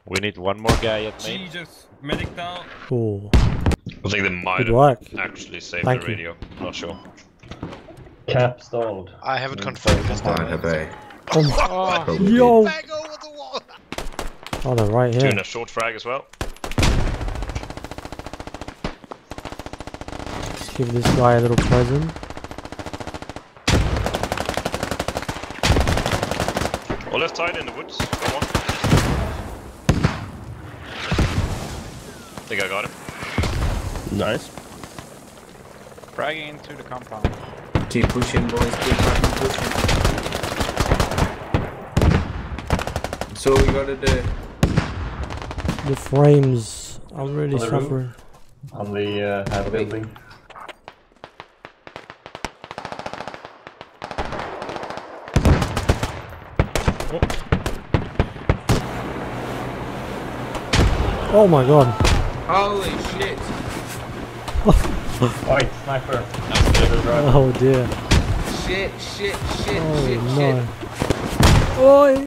We need one more guy at main. Jesus, medic down. Oh, I think they might good work. have actually saved Thank the you. radio. Not sure. Cap stalled. I haven't confirmed this I time. have a. Oh, Probably yo! Bang over the wall! Oh, they're right here. Doing a short frag as well. Let's give this guy a little present. Or left side in the woods. Come on. Think I got him. Nice. Fragging into the compound. Keep pushing, boys. Keep fucking pushing. So we gotta do. The frames are really On the roof? suffering. On the head building. Oh my god. Holy shit! Oi, sniper. Oh dear. Shit! Oh Shit! no. Oi!